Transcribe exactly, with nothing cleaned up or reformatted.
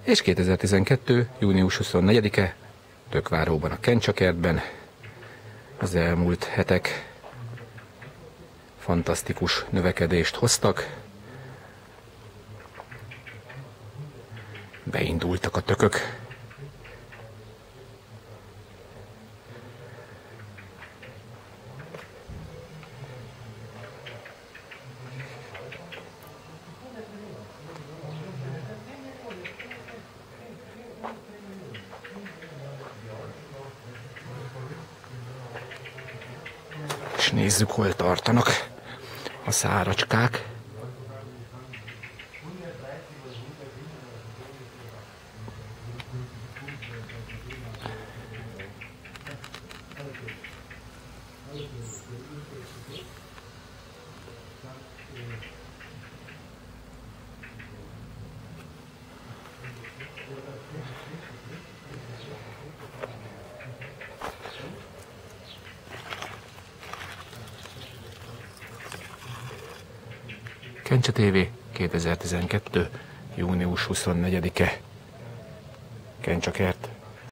És kétezer-tizenkettő. június huszonnegyedike, Tökváróban, a Kencsakertben. Az elmúlt hetek fantasztikus növekedést hoztak. Beindultak a tökök. És nézzük, hol tartanak a száracskák. Kencsa té vé, kétezer-tizenkettő. június huszonnegyedike. Kencsakert.